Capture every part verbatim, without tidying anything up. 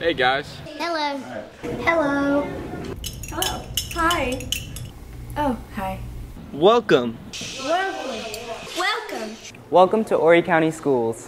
Hey guys. Hello. Hello. Hello. Hi. Oh, hi. Welcome. Welcome. Welcome. Welcome to Horry County Schools.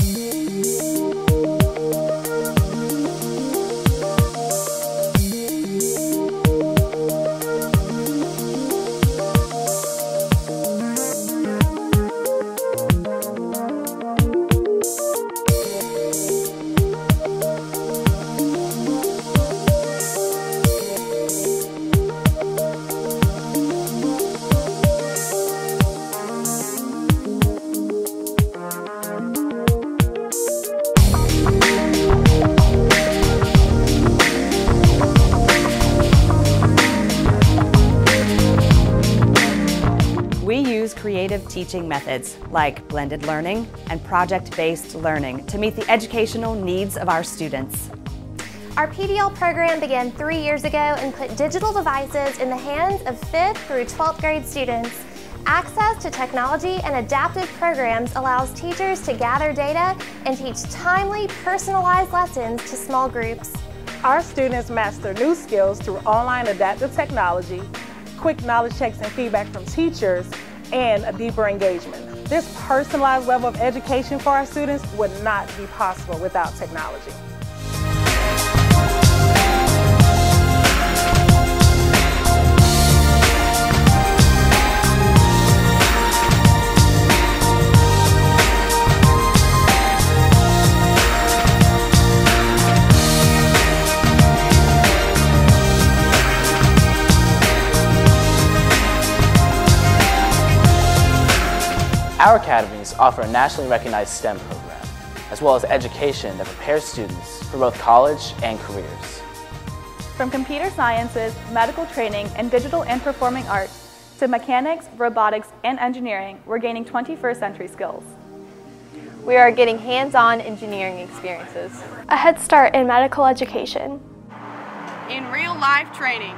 We use creative teaching methods like blended learning and project-based learning to meet the educational needs of our students. Our P D L program began three years ago and put digital devices in the hands of fifth through twelfth grade students. Access to technology and adaptive programs allows teachers to gather data and teach timely, personalized lessons to small groups. Our students master new skills through online adaptive technology, quick knowledge checks and feedback from teachers, and a deeper engagement. This personalized level of education for our students would not be possible without technology. Our academies offer a nationally recognized STEM program, as well as education that prepares students for both college and careers. From computer sciences, medical training, and digital and performing arts, to mechanics, robotics, and engineering, we're gaining twenty-first century skills. We are getting hands-on engineering experiences. A head start in medical education. In real-life training.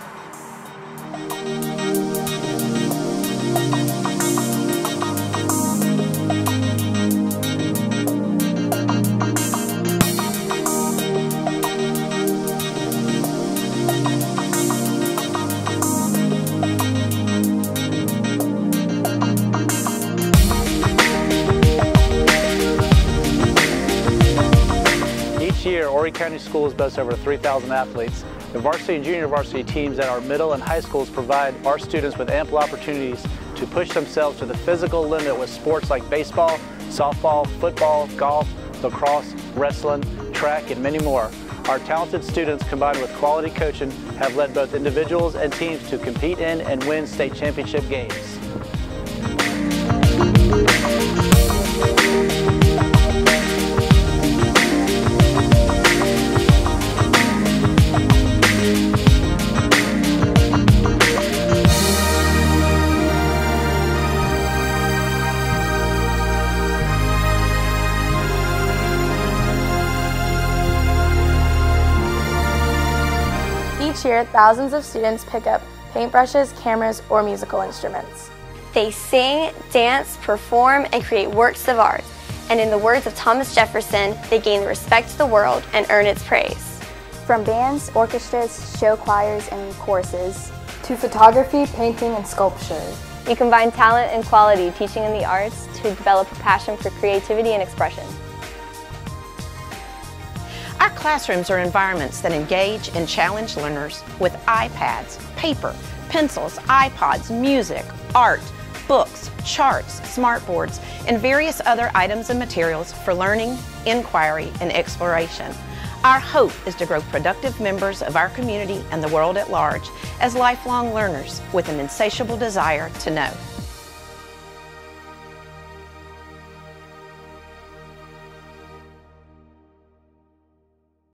Each year, Horry County Schools boast over three thousand athletes. The varsity and junior varsity teams at our middle and high schools provide our students with ample opportunities to push themselves to the physical limit with sports like baseball, softball, football, golf, lacrosse, wrestling, track, and many more. Our talented students, combined with quality coaching, have led both individuals and teams to compete in and win state championship games. Each year, thousands of students pick up paintbrushes, cameras, or musical instruments. They sing, dance, perform, and create works of art. And in the words of Thomas Jefferson, they gain the respect of the world and earn its praise. From bands, orchestras, show choirs, and choruses, to photography, painting, and sculpture. You combine talent and quality, teaching in the arts, to develop a passion for creativity and expression. Our classrooms are environments that engage and challenge learners with iPads, paper, pencils, iPods, music, art, books, charts, smartboards, and various other items and materials for learning, inquiry, and exploration. Our hope is to grow productive members of our community and the world at large as lifelong learners with an insatiable desire to know.